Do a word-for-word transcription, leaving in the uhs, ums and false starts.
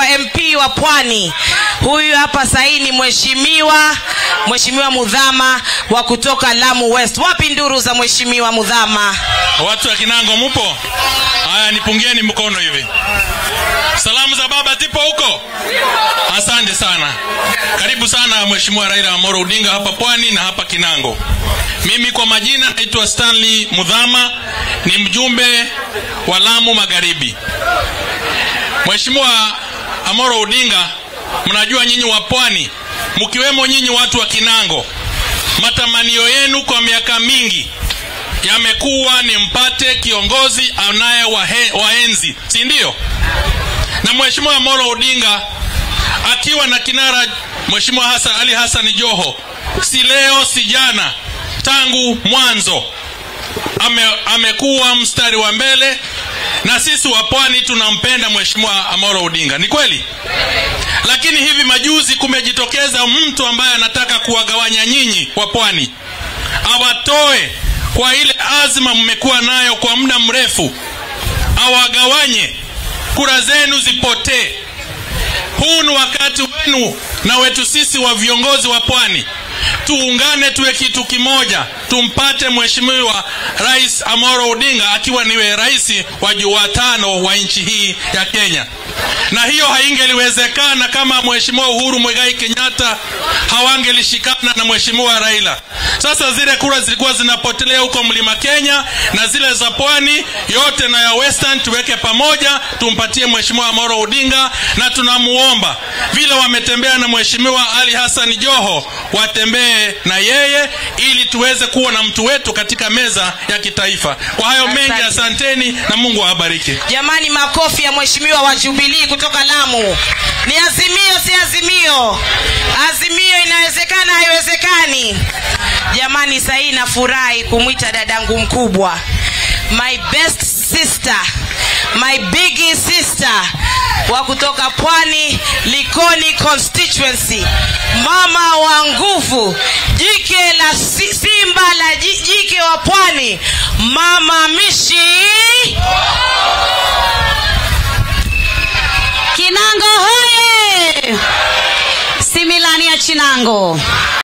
M P wa Pwani. Huyu hapa saini mheshimiwa Mheshimiwa Muthama wa kutoka Lamu West. Wapi nduru za Mheshimiwa Muthama? Watu wa Kinango mupo? Haya, nipungieni mkono hivi. Salamu za baba zipo huko? Asante sana. Karibu sana Mheshimiwa Raila Odinga hapa Pwani na hapa Kinango. Mimi kwa majina naitwa Stanley Muthama, ni mjumbe wa Lamu Magharibi. Mheshimiwa Amoro Odinga, mnajua nyinyi wa Pwani, mkiwemo nyinyi watu wa Kinango, matamanio yenu kwa miaka mingi yamekuwa ni mpate kiongozi anaye waenzi, si ndio? Na Mheshimiwa Amoro Odinga akiwa na kinara Mheshimiwa Hassan Ali Hassan Joho, si leo si jana, tangu mwanzo ame, amekuwa mstari wa mbele, na sisi wa Pwani tunampenda Mheshimiwa Amoro Odinga. Ni kweli? Lakini hivi majuzi kumejitokeza mtu ambaye anataka kuwagawanya nyinyi wa Pwani, awatoe kwa ile azma mmekuwa nayo kwa muda mrefu, awagawanye, kura zenu zipotee. Huu ni wakati wenu na wetu sisi wa viongozi wa Pwani, tuungane tuwe kitu kimoja, tumpate Mheshimiwa Rais Amoro Odinga akiwa niwe rais wa jumatano wa nchi hii ya Kenya. Na hiyo haingeliwezekana kama Mheshimiwa Uhuru Muigai Kenyatta hawangelishikana na Mheshimiwa Raila. Sasa zile kura zilikuwa zinapotelea huko Mlima Kenya, na zile za Pwani yote na ya Western tuweke pamoja, tumpatie Mheshimiwa Amoro Odinga. Na tunamuomba vile wametembea na Mheshimiwa Ali Hassan Joho, watembee na yeye ili tuweze kuwa na mtu wetu katika meza ya kitaifa. Kwa hayo mengi, asanteni na Mungu awabariki. Jamani, makofi ya Mheshimiwa wa Jubilee kutoka Lamu. Ni azimio si azimio? Azimio inawezekana haiwezekani? Jamani, sahi nafurahi kumuita dadangu mkubwa, my best sister, my biggie sister wa kutoka Pwani Likoni constituency, mama wa nguvu, jike la simba la jike wa Pwani, Mama Mishi. Kinango hoye! Similani ya Chinango.